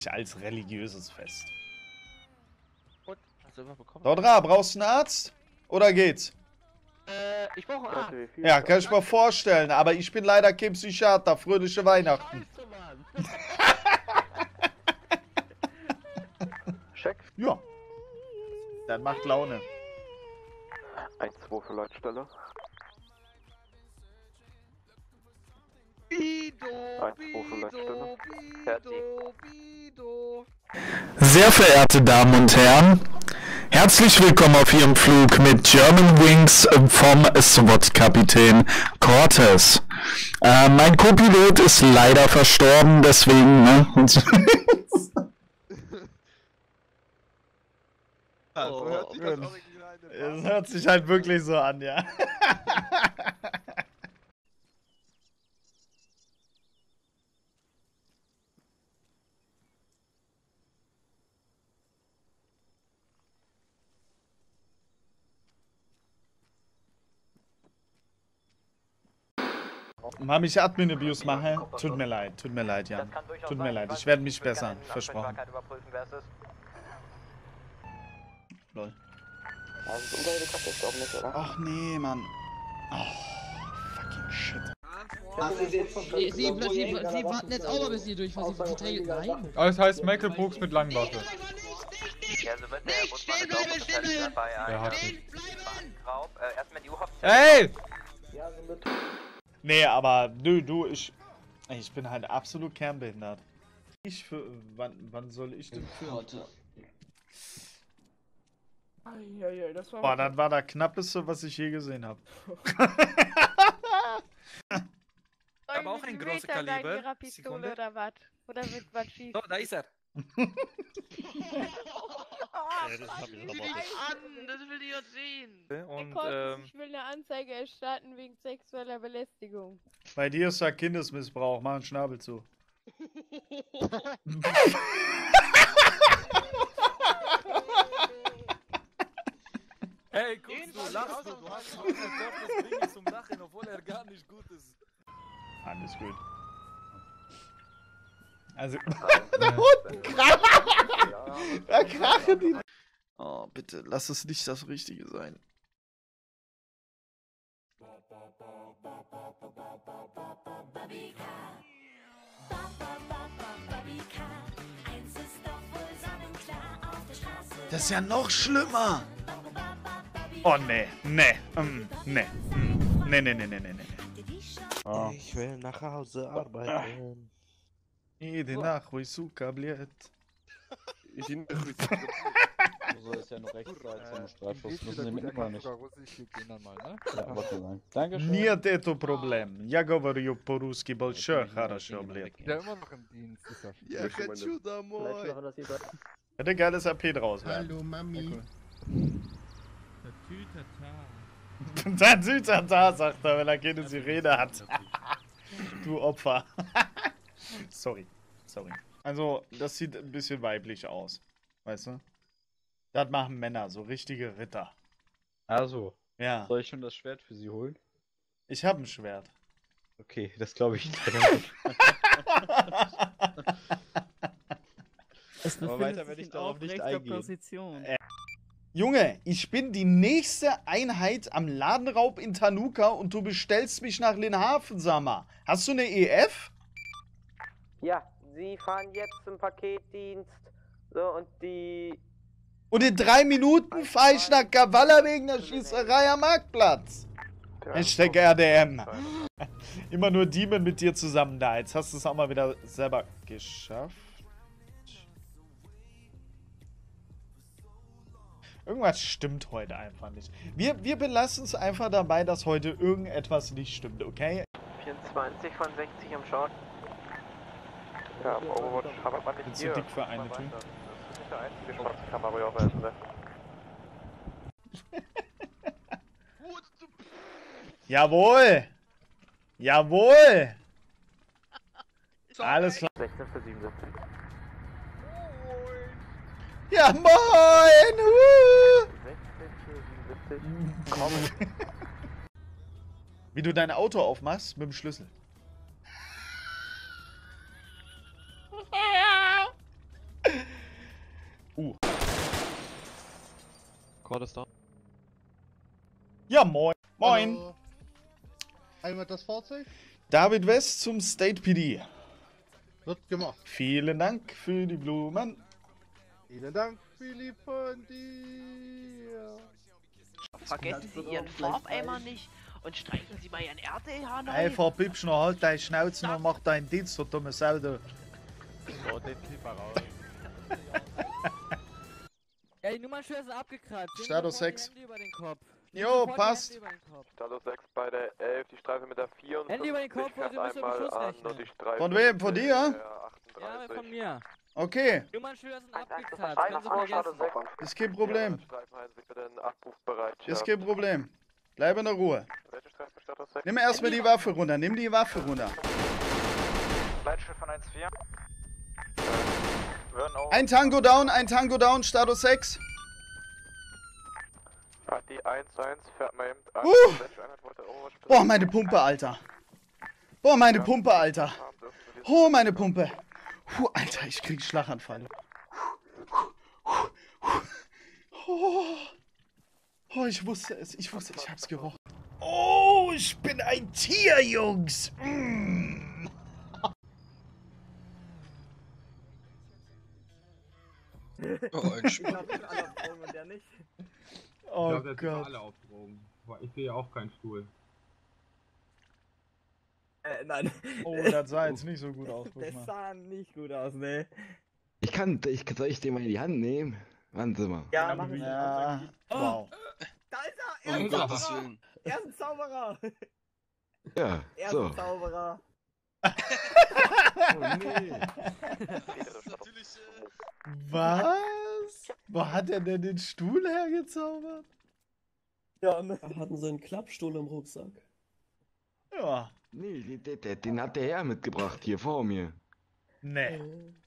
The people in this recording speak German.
Als religiöses Fest. Und, hast du irgendwas bekommen? Dodra, brauchst du einen Arzt? Oder geht's? Ich brauche einen Arzt. Ja, kann ich mir vorstellen, aber ich bin leider kein Psychiater. Fröhliche Weihnachten. Scheiße, Mann. Check. Ja. Das macht Laune. 1-2 für Leitstelle. Bido, 1-2 für Leitstelle. Bido. Sehr verehrte Damen und Herren, herzlich willkommen auf Ihrem Flug mit German Wings vom SWAT-Kapitän Cortez. Mein Co-Pilot ist leider verstorben, deswegen, ne? So hört sich das Original Es hört sich halt wirklich so an, ja. Mach ich Admin-Abuse mache? Tut mir leid, Jan. Tut mir leid, ich werde mich bessern, versprochen. Lol. Also unter ist auch nicht, oder? Ach nee, Mann. Oh, fucking shit. Sie warten jetzt auch mal bis hier durch, was sie trägt. Nein. Das heißt Michael Brooks mit langen Waffe. Nicht stehen bleiben, stehen bleiben! Der hat Stehen nicht. bleiben! Hey! Nee, aber ich bin halt absolut kernbehindert. Wann soll ich denn für? Das war Boah, das war das Knappeste, was ich je gesehen habe. Aber auch ein großes Kaliber. Ihrer Pistole Sekunde. oder was? Oder wird was schief? So, da ist er. Das will ich jetzt sehen! Und, Ich will eine Anzeige erstatten wegen sexueller Belästigung. Bei dir ist da Kindesmissbrauch, mach einen Schnabel zu. hey, guck, du lachst, du hast ein Kortes Ding zum Lachen, obwohl er gar nicht gut ist. Alles gut. Also, da krachen die. Oh, bitte, lass es nicht das Richtige sein. Das ist ja noch schlimmer. Oh, nee. Oh. Ich will nach Hause arbeiten. Jede Nacht, wo ich suche, bliet. So ist ja noch rechts zum Streifschuss. Müssen Sie mitnehmen nicht? Ja, warte mal. Dankeschön. Нет это проблем. Я говорю по-русски больше хорошо, блядь. Der immer noch im Dienst ist er. Ja, хочу домой. Hätte geiles AP draus werden. Hallo Mami. Tatütata, sagt er, wenn er keine Sirene hat. Du Opfer. Sorry. Also, das sieht ein bisschen weiblich aus. Weißt du? Das machen Männer, so richtige Ritter. Also, Ja. soll ich schon das Schwert für Sie holen? Ich habe ein Schwert. Okay, das glaube ich nicht. Aber weiter werde ich darauf nicht eingehen. Junge, ich bin die nächste Einheit am Ladenraub in Tanuka und du bestellst mich nach Linhafen, sag mal. Hast du eine EF? Ja, Sie fahren jetzt zum Paketdienst. So, und die... Und in 3 Minuten fahre ich nach Kavala wegen der Schießerei am Marktplatz. Hashtag RDM. Immer nur Demon mit dir zusammen da. Jetzt hast du es auch mal wieder selber geschafft. Irgendwas stimmt heute einfach nicht. Wir belassen es einfach dabei, dass heute irgendetwas nicht stimmt, okay? 24 von 60 im Short. Ja, am Overwatch, aber man nicht Bin hier. zu dick für eine Tür. Das ist nicht der einzige schwarze Camaro auf der Insel. Jawohl! Jawohl! Alles klar. 16 für 77. Ja, moin! 16 für 77. Komm. Wie du dein Auto aufmachst mit dem Schlüssel. Cord ist da. Ja, moin. Moin. Hallo. Einmal das Fahrzeug? David West zum State PD. Wird gemacht. Vielen Dank für die Blumen. Vielen Dank, Philipp von dir. Vergessen Sie Ihren Farbeimer nicht und streichen Sie mal Ihren RTH neu. Ey, Verbibschner, halt deine Schnauze und mach deinen Dienst, du dumme Sau, du. So, den Clipper raus. Ja, die Nummernschilder sind abgekratzt. Status 6. Hände über den Kopf. Jo, passt. Status 6 bei der 11, die Streife mit der 4 und Hände über den Kopf, und Sie müssen mit Schuss rechnen. und die Streife Von wem? Von dir? Ja, von mir. Okay, Die Nummernschilder sind abgekratzt. Können Sie vergessen. ist kein Problem. Streifen halten sich bitte in Abrufbereitschaft. Ist kein Problem. Bleib in der Ruhe. Welche Streife Status 6? Nimm erstmal die Waffe runter. Nimm die Waffe runter. Leitschiff von 1-4. Ein Tango down, Status 6. Die 1-1 fährt mal eben. Boah, meine Pumpe, Alter. Boah, meine Pumpe, Alter. Oh, meine Pumpe. Puh, Alter, ich krieg Schlaganfall. Oh, ich wusste es. Ich hab's gerochen. Oh, ich bin ein Tier, Jungs. Mm. Oh, ein Spiel. Oh ich Gott. alle auf Drogen. Ich sehe auch keinen Stuhl. Nein. Oh, das sah jetzt nicht so gut aus. Guck Das mal. sah nicht gut aus, ne? Soll ich den mal in die Hand nehmen? Wann sind wir? Ja, mach es. Ja, wow. Da ist er! Um Gottes Willen. Er ist ein Zauberer! Ja, Er ist so. ein Zauberer! Oh nee. Natürlich. Was? Wo hat er denn den Stuhl hergezaubert? Ja, ne? Hatten sie einen Klappstuhl im Rucksack? Ja. Nee, den hat der Herr mitgebracht hier vor mir. Nee.